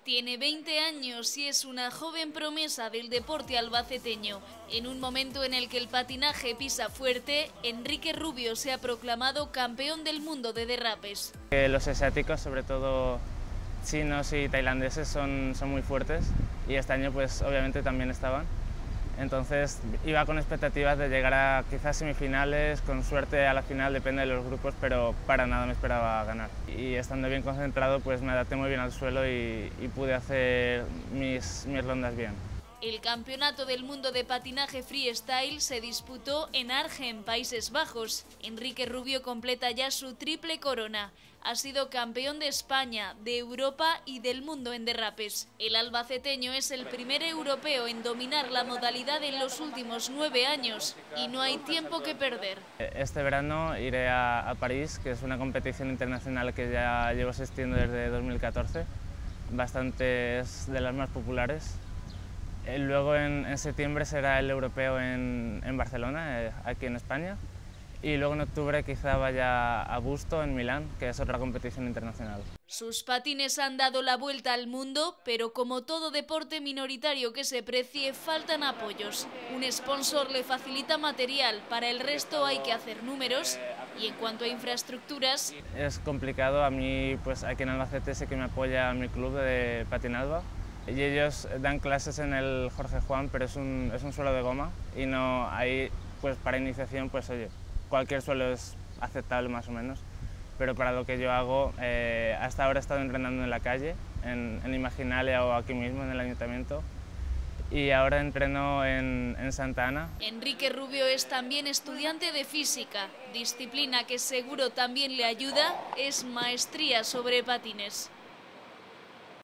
Tiene 20 años y es una joven promesa del deporte albaceteño. En un momento en el que el patinaje pisa fuerte, Enrique Rubio se ha proclamado campeón del mundo de derrapes. Los asiáticos, sobre todo chinos y tailandeses, son muy fuertes y este año pues obviamente también estaban. Entonces iba con expectativas de llegar a quizás semifinales, con suerte a la final, depende de los grupos, pero para nada me esperaba ganar. Y estando bien concentrado pues me adapté muy bien al suelo y pude hacer mis rondas bien. El Campeonato del Mundo de Patinaje Freestyle se disputó en Arnhem, Países Bajos. Enrique Rubio completa ya su triple corona. Ha sido campeón de España, de Europa y del mundo en derrapes. El albaceteño es el primer europeo en dominar la modalidad en los últimos 9 años y no hay tiempo que perder. Este verano iré a París, que es una competición internacional que ya llevo asistiendo desde 2014, bastantes de las más populares. Luego en septiembre será el europeo en Barcelona, aquí en España. Y luego en octubre quizá vaya a Busto, en Milán, que es otra competición internacional. Sus patines han dado la vuelta al mundo, pero como todo deporte minoritario que se precie, faltan apoyos. Un sponsor le facilita material, para el resto hay que hacer números. Y en cuanto a infraestructuras... Es complicado, a mí pues aquí en Albacete sé que me apoya mi club de patinalba. Y ellos dan clases en el Jorge Juan, pero es un suelo de goma y no hay, pues para iniciación, pues oye, cualquier suelo es aceptable más o menos, pero para lo que yo hago, hasta ahora he estado entrenando en la calle, en Imaginalia o aquí mismo en el ayuntamiento, y ahora entreno en Santa Ana. Enrique Rubio es también estudiante de física, disciplina que seguro también le ayuda, es maestría sobre patines.